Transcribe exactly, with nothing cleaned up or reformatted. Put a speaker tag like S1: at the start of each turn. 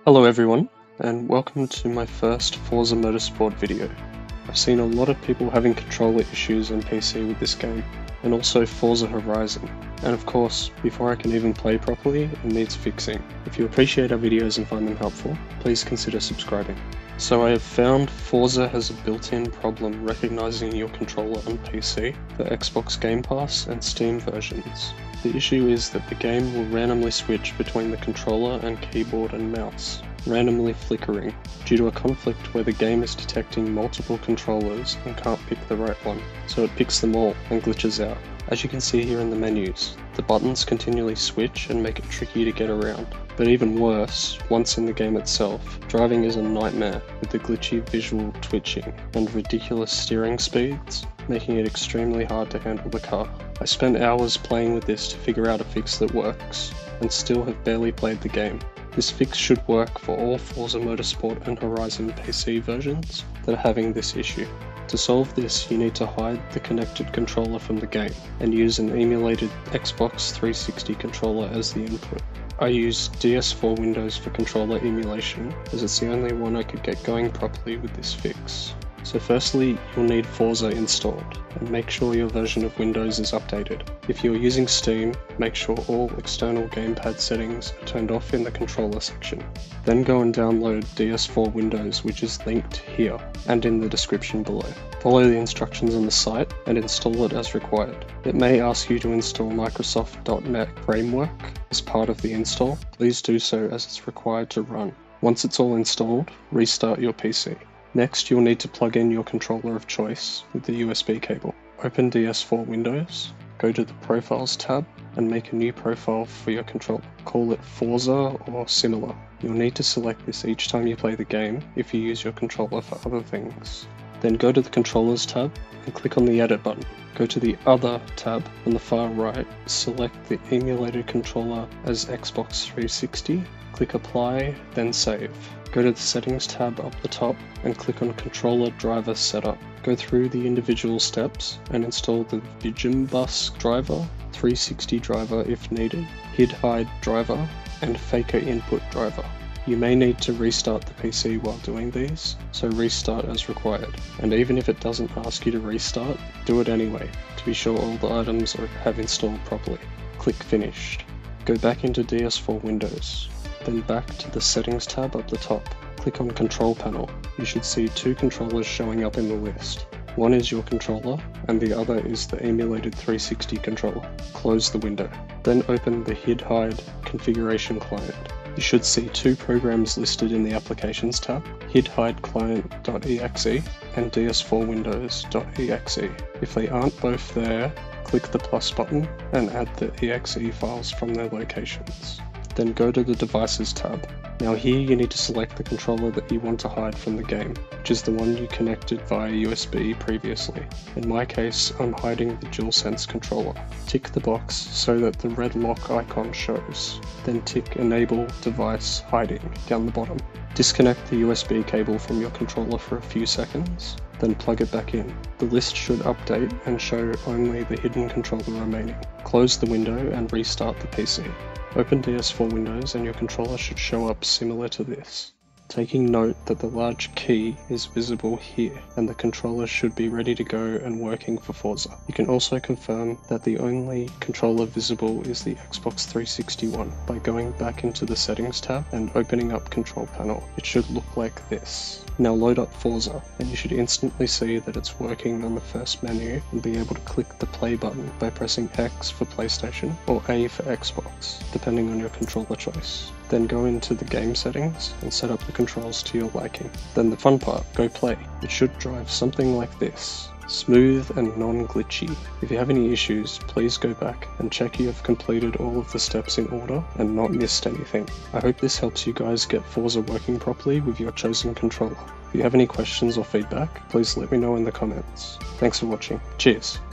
S1: Hello everyone, and welcome to my first Forza Motorsport video. I've seen a lot of people having controller issues on P C with this game, and also Forza Horizon. And of course, before I can even play properly, it needs fixing. If you appreciate our videos and find them helpful, please consider subscribing. So I have found Forza has a built-in problem recognizing your controller on P C for Xbox Game Pass and Steam versions. The issue is that the game will randomly switch between the controller and keyboard and mouse, randomly flickering, due to a conflict where the game is detecting multiple controllers and can't pick the right one, so it picks them all and glitches out. As you can see here in the menus, the buttons continually switch and make it tricky to get around. But even worse, once in the game itself, driving is a nightmare with the glitchy visual twitching and ridiculous steering speeds, making it extremely hard to handle the car. I spent hours playing with this to figure out a fix that works, and still have barely played the game. This fix should work for all Forza Motorsport and Horizon P C versions that are having this issue. To solve this, you need to hide the connected controller from the game, and use an emulated Xbox three sixty controller as the input. I use D S four Windows for controller emulation, as it's the only one I could get going properly with this fix. So firstly, you'll need Forza installed, and make sure your version of Windows is updated. If you're using Steam, make sure all external gamepad settings are turned off in the controller section. Then go and download D S four Windows, which is linked here, and in the description below. Follow the instructions on the site, and install it as required. It may ask you to install Microsoft dot net Framework as part of the install. Please do so as it's required to run. Once it's all installed, restart your P C. Next, you'll need to plug in your controller of choice with the U S B cable. Open D S four Windows, go to the Profiles tab, and make a new profile for your controller. Call it Forza or similar. You'll need to select this each time you play the game if you use your controller for other things. Then go to the Controllers tab and click on the Edit button. Go to the Other tab on the far right, select the emulated controller as Xbox three sixty, click Apply, then Save. Go to the Settings tab up the top and click on Controller Driver Setup. Go through the individual steps and install the Vigimbus driver, three sixty driver if needed, HidHide driver, and Faker input driver. You may need to restart the P C while doing these, so restart as required. And even if it doesn't ask you to restart, do it anyway, to be sure all the items are, have installed properly. Click Finished. Go back into D S four Windows, then back to the Settings tab up the top. Click on Control Panel. You should see two controllers showing up in the list. One is your controller, and the other is the emulated three sixty controller. Close the window. Then open the HidHide configuration client. You should see two programs listed in the Applications tab, HidHide Client dot E X E and D S four Windows dot E X E. If they aren't both there, click the plus button and add the E X E files from their locations. Then go to the Devices tab. Now here you need to select the controller that you want to hide from the game, which is the one you connected via U S B previously. In my case, I'm hiding the DualSense controller. Tick the box so that the red lock icon shows. Then tick Enable Device Hiding down the bottom. Disconnect the U S B cable from your controller for a few seconds, then plug it back in. The list should update and show only the hidden controller remaining. Close the window and restart the P C. Open D S four Windows and your controller should show up similar to this. Taking note that the large key is visible here, and the controller should be ready to go and working for Forza. You can also confirm that the only controller visible is the Xbox three sixty one by going back into the Settings tab and opening up Control Panel. It should look like this. Now load up Forza, and you should instantly see that it's working on the first menu and be able to click the play button by pressing X for PlayStation or A for Xbox, depending on your controller choice. Then go into the game settings and set up the controls to your liking. Then the fun part, go play. It should drive something like this. Smooth and non-glitchy. If you have any issues, please go back and check you have completed all of the steps in order and not missed anything. I hope this helps you guys get Forza working properly with your chosen controller. If you have any questions or feedback, please let me know in the comments. Thanks for watching. Cheers!